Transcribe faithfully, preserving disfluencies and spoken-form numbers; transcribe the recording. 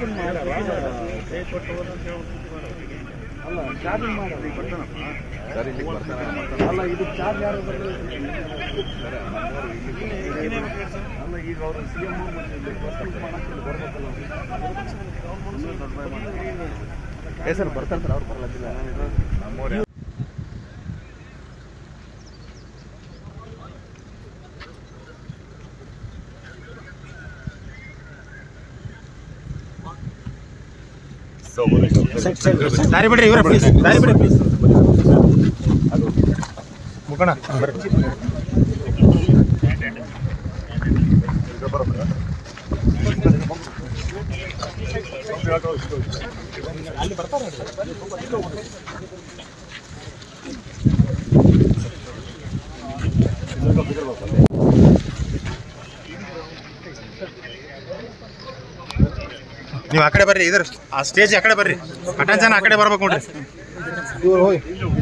ಅಲ್ಲ ಚಾರ್ಜಿಂಗ್ ಮಾಡೋದು ಬರ್ತಾನಪ್ಪ ಸರ್ ಇಲ್ಲಿಗೆ ಬರ್ತಾನೆ ಅಲ್ಲ ಇದು ಚಾರ್ಜ್ ಯಾರು ಅಲ್ಲ ಈಗ ಅವರು ಸಿ ಎಂ ಬರ್ಬೇಕಲ್ಲ ಏ ಸರ್ ಬರ್ತಾರೆ ಸರ್ ಅವ್ರು ಬರ್ಲತ್ತಿಲ್ಲ ನಮ್ಮೂರ ದಾರಿ ಬಿಡ್ರಿ ಇವರ ಪ್ಲೀಸ್ ದಾರಿ ಬಿಡ್ರಿ ಪ್ಲೀಸ್ ಅದು ಮುಖಣ ಅಲ್ಲಿ ಬರ್ತಾರೆ ನೀವು ಆ ಕಡೆ ಬರ್ರಿ ಇದ್ರ ಆ ಸ್ಟೇಜ್ ಆ ಕಡೆ ಬರ್ರಿ ಅಟೆನ್ಷನ್ ಆ ಕಡೆ ಬರ್ಬೇಕು ನೋಡ್ರಿ.